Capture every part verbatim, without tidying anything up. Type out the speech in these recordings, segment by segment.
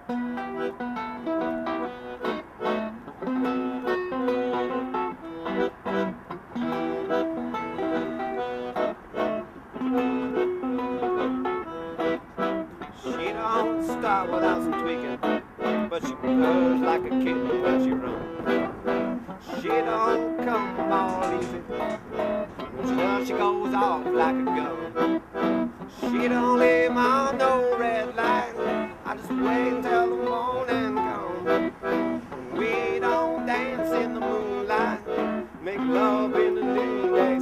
She don't start without some tweaking, but she purrs like a kitten when she runs. She don't come all easy. When she does, she goes off like a gun. She don't leave on no red light. I just wait until the morning comes. We don't dance in the moonlight, make love in the noonday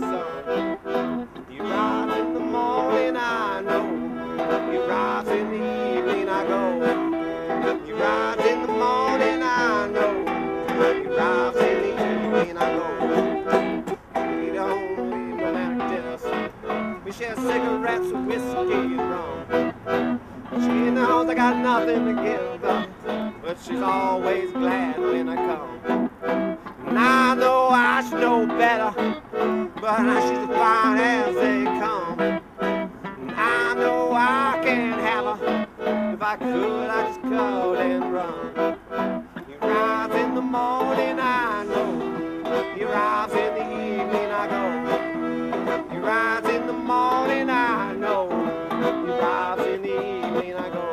sun. You rise in the morning, I know. You rise in the evening, I go. You rise in the morning, I know. You rise in the evening, I go. We don't leave romantic dinners. We share cigarettes, whiskey, and rum. She knows I got nothing to give up, but she's always glad when I come. And I know I should know better, but she's as fine as they come. And I know I can't have her. If I could, I'd just cut and run. You rise in the morning, I know. You rise in the evening, I go. You rise in the morning, I know. You rise in the evening, I go.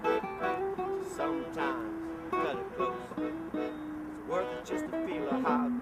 Sometimes cut it close. It's worth it just to feel a heart